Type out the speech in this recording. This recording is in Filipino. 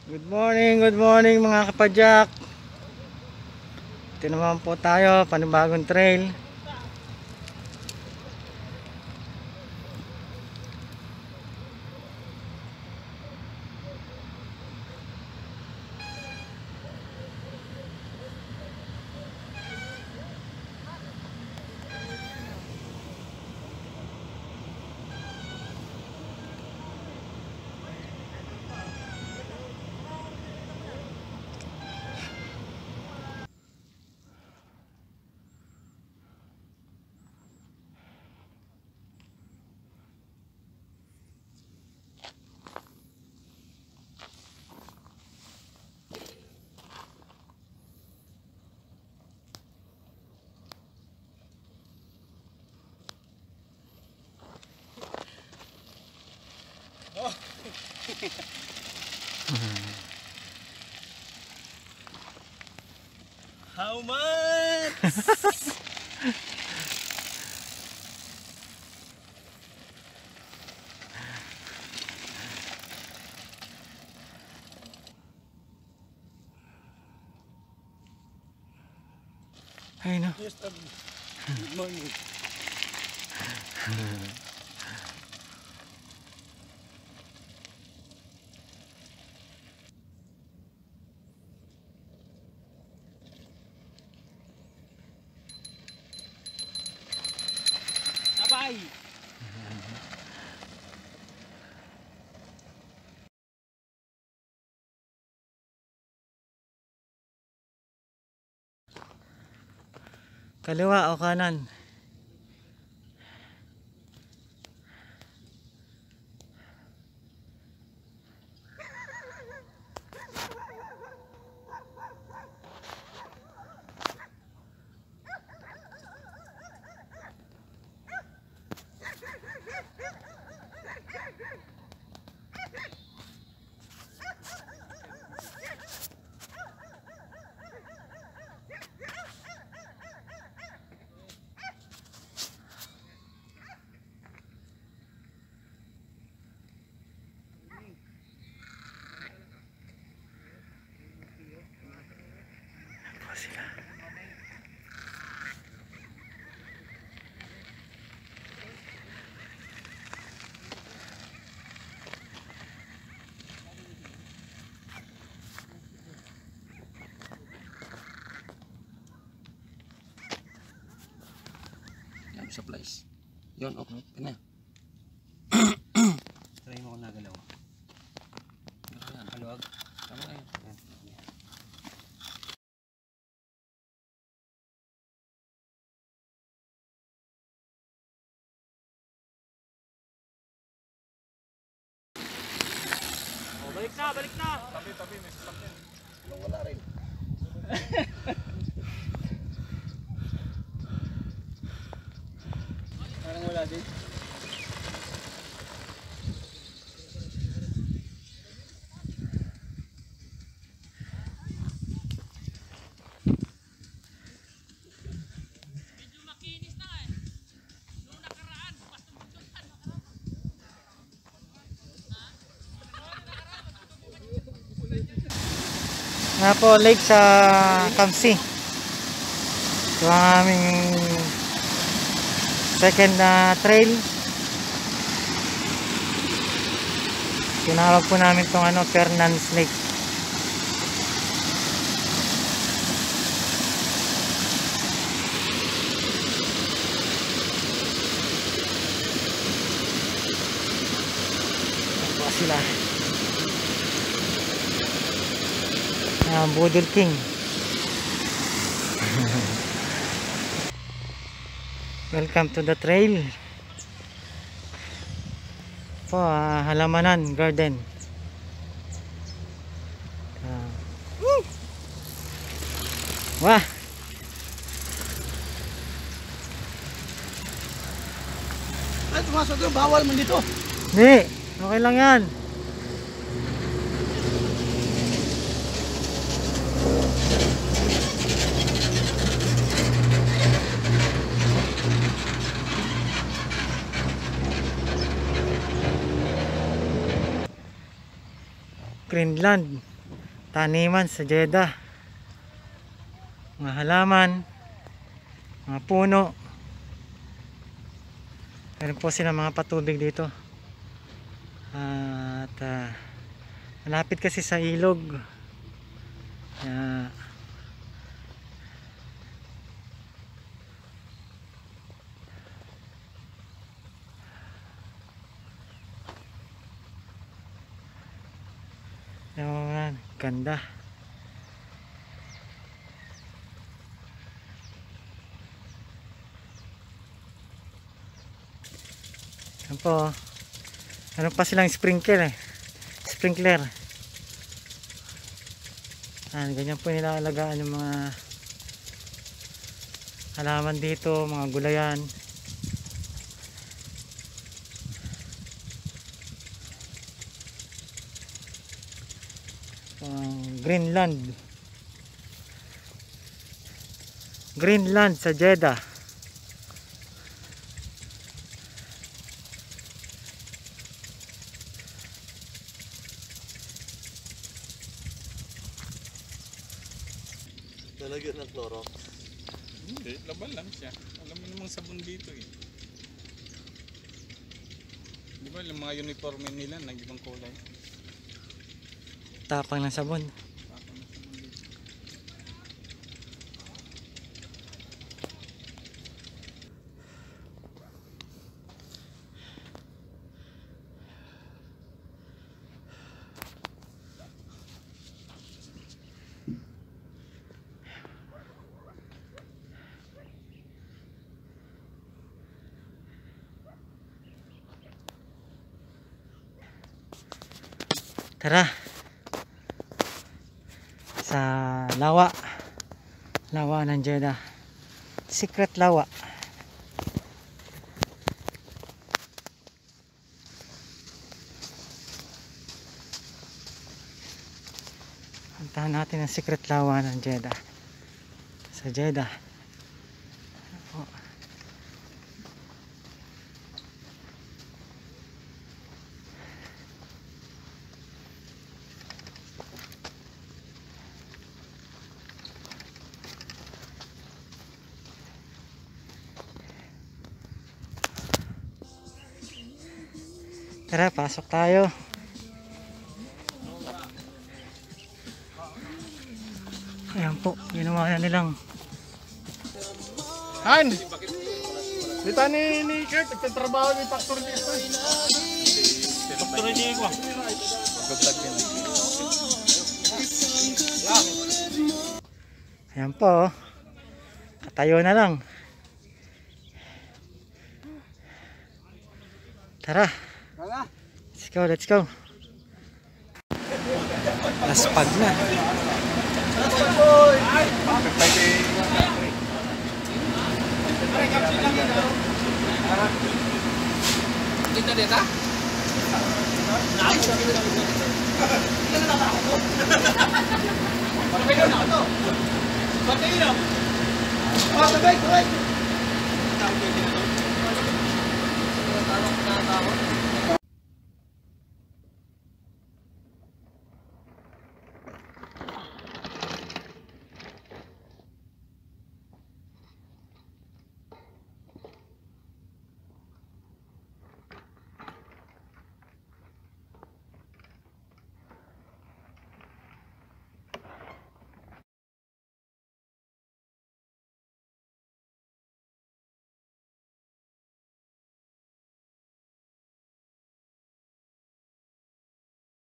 Good morning mga kapadyak. Ito naman po tayo, panibagong trail. How much? Ay no. Yes, good morning. Abay! Kaliwa o kanan? Supplies. Yun, okay na. Try mo kung nagalaw. Haluag. Tama na yun. Oh, balik na, balik na. Tabi, may sasakyan. Wala rin. Parang wala din. Medyo makinis na eh. Noong nakaraan, basta magsundan. Nga po, lake sa Kamsi. Ito ang aming second na trail. Tinawag po namin itong Fernan's Lake. Ayan po sila. Budol King. Welcome to the trail. Po, halamanan garden. Wah. Ay, tumasok yung bawal man dito. Hindi, okay lang yan. Greenland. taniman sa Jeddah, mga halaman, mga puno. Meron po sila mga patubig dito at malapit kasi sa ilog. Yan, ganda. Yan po. Ano pa silang sprinkler sprinkler. Ganyan po nilaalagaan yung mga halaman dito, mga gulayan. Greenland sa Jeddah. Lalagyan ng Clorox. Hindi, laban lang siya. Alam mo namang sabon dito eh. Di ba yung mga uniforme nila nag-ibang kulay? Tapang ng sabon. Tapang na sabon dito. Tara sa lawa ng Jeddah, secret lawa. Puntahan natin ang secret lawa ng Jeddah sa Jeddah. Tara, pasok tayo. Ayan po, ginawa na nilang Han! Dito ni Kurt, nagtatrabaho ni Factor dito. Factor ni ko. Mag-vlog yan. ayan po, katayo na lang. Tara, let's go. Laspag na. Dito dito? Sabay.